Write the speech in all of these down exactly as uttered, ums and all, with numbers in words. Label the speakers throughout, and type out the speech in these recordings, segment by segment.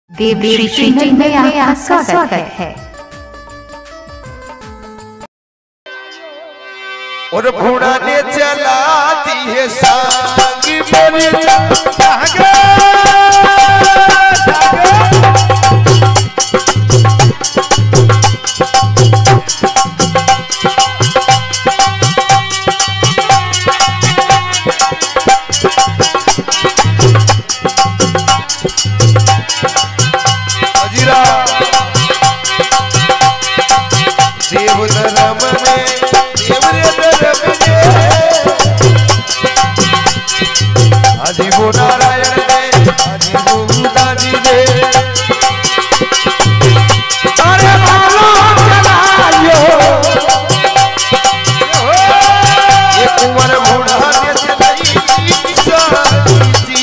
Speaker 1: देव Shri channel में आपका स्वागत है।
Speaker 2: और भूड़ा ने चला दी है सांगी मेरे देव धर्म में आजी वो नारायण दे आजी वो दादी दे अरे भालो चलायो ये कुंवर बूढ़ा ने चलाई साथी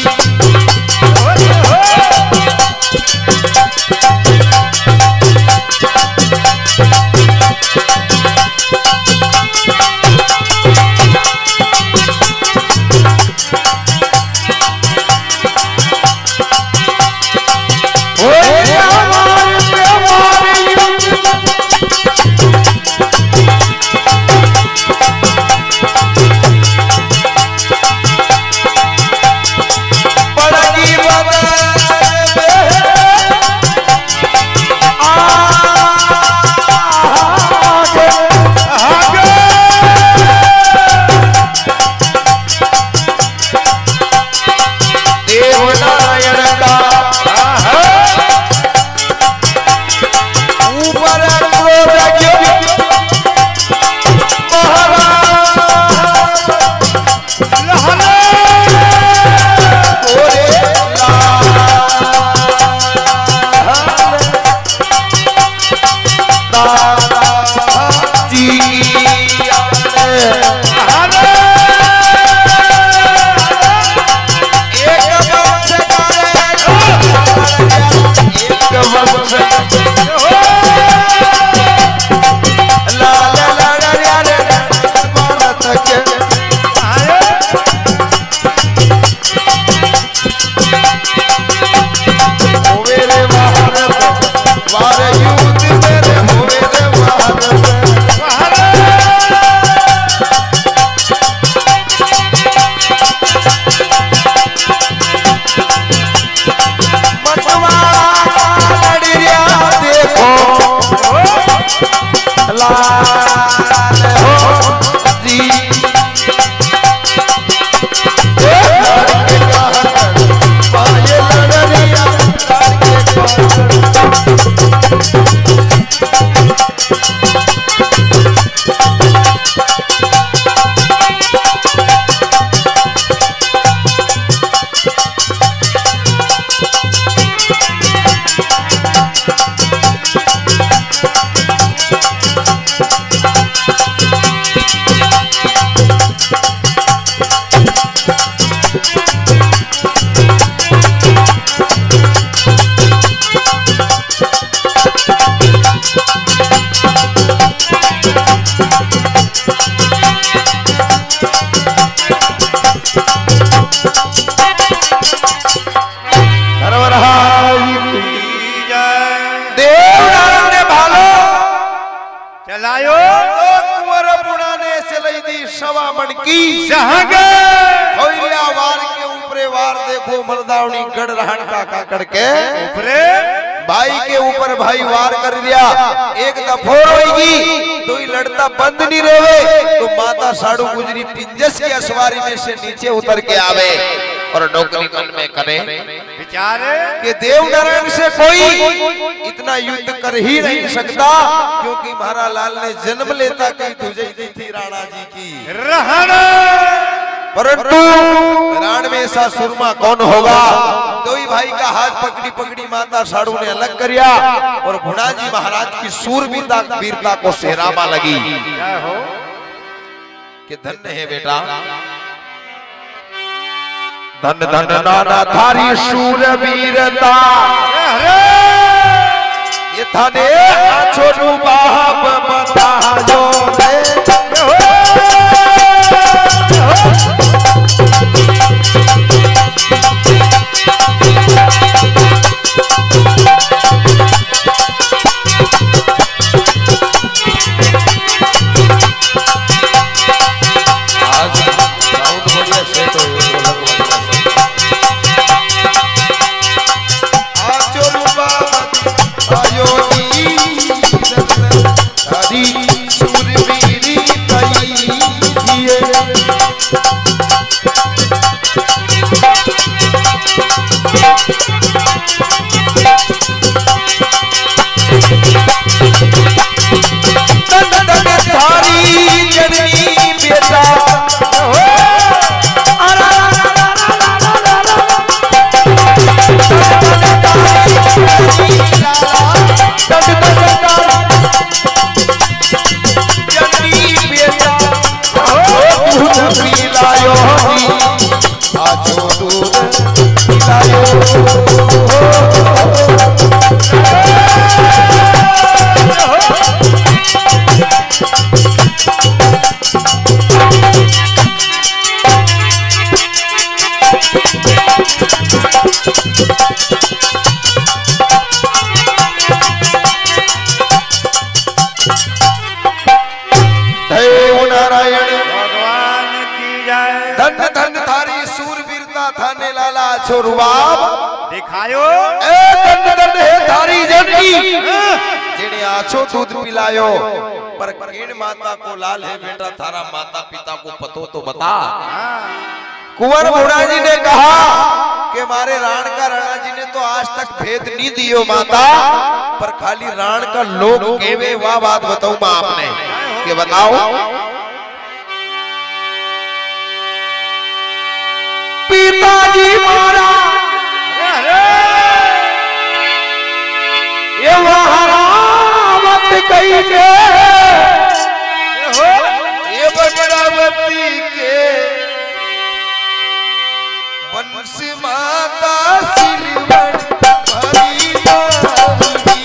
Speaker 2: मर्दावनी गढ़ रहन का का करके ऊपरे भाई के ऊपर भाई वार कर दिया। एक दफोर होगी तो ही लड़ता बंद नहीं रहे तो माता साड़ू गुजरी पिंजस की असवारी में से नीचे उतर के आवे और नौकरी मन में करे बेचारे कि देव नारायण से कोई इतना युद्ध कर ही नहीं सकता क्योंकि महाराज लाल ने जन्म लेता कहीं तुझे दी थी राणा जी की रहना, परंतु रण में ऐसा सुरमा कौन होगा। दो ही भाई का हाथ पकड़ी पकड़ी माता साड़ू ने अलग करिया और भुणा जी महाराज की सूरवीरता वीरता को सेहरामा लगी कि धन्य है बेटा धन धन नाना थारी सूरवीरता ये थाने छोटू बाप बतायो रे में लाला अच्छो रुबाब
Speaker 3: दिखायो
Speaker 2: ए दंड दंड है थारी जनकी जिने आछो दूध पिलायो पर केण माता को लाल है बेटा थारा माता पिता को पतो तो बता। कुंवर मुड़ा जी ने कहा कि मारे राण का राणा जी ने तो आज तक भेद नहीं दियो माता, पर खाली राण का लोग केवे वाह बात बताऊं मैं आपने कि बताओ। पिताजी मारा ये वहारावत कही जे ये बगड़ावती के वंश माता सिलवड़ भरी बावड़ी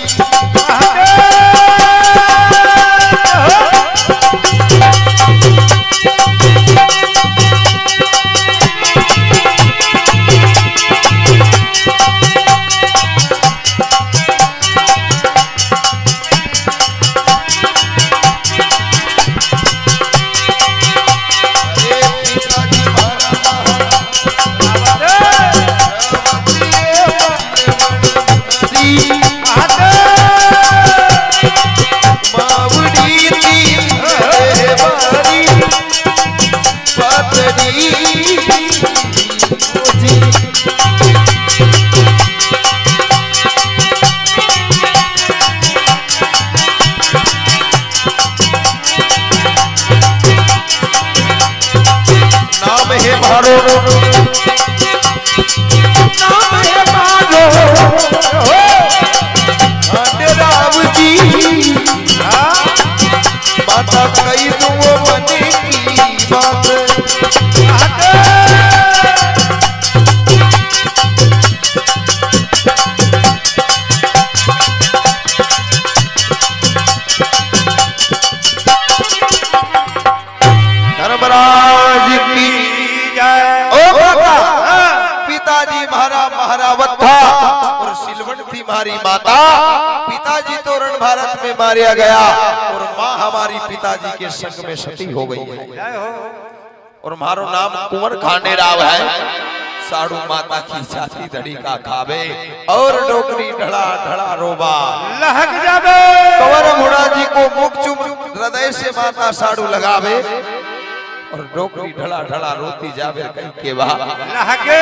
Speaker 2: माता। पिताजी तो रण भारत में मारा गया और माँ हमारी पिताजी के संग में सती हो गई है और मारो नाम कुंवर खांडे राव है। साड़ू माता की छाती धड़ी का खावे और डोकरी ढड़ा ढड़ा रोबा लहक जावे। कुंवर मुड़ा जी को मुख चुम हृदय से माता साड़ू लगावे और डोकरी ढड़ा ढड़ा रोती जावे कहीं के बा लहके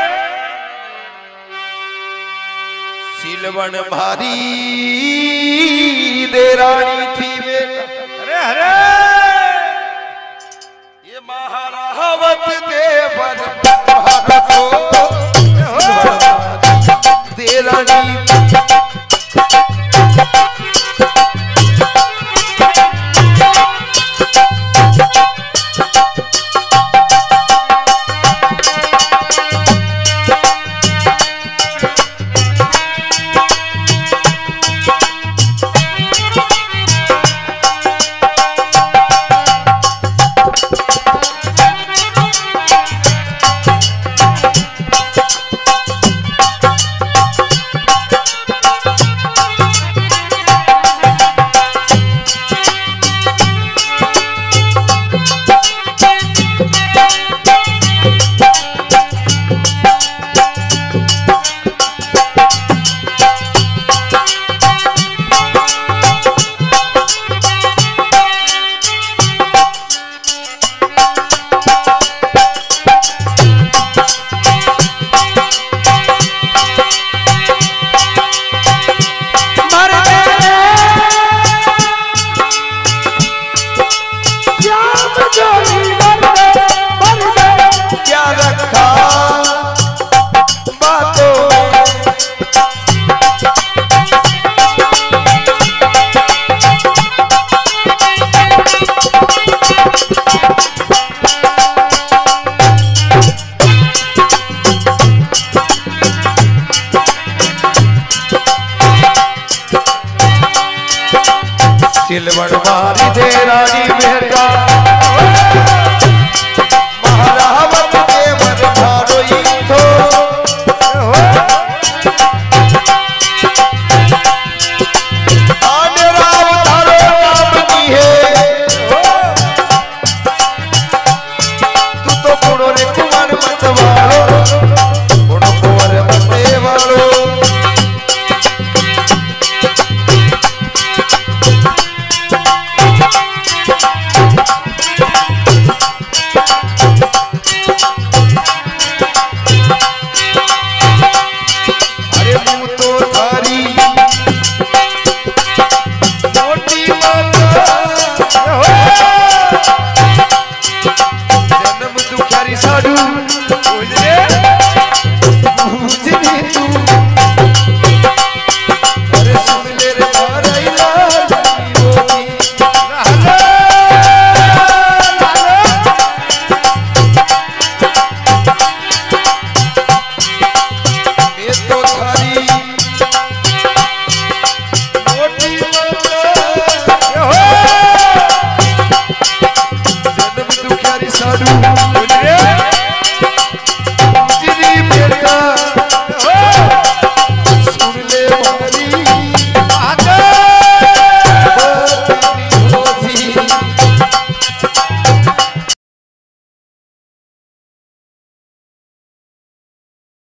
Speaker 2: सिलवन भारी देरानी थी बेटा। अरे अरे ये महारावत देवर देरानी सिलवड़ मारी दे रानी बेटा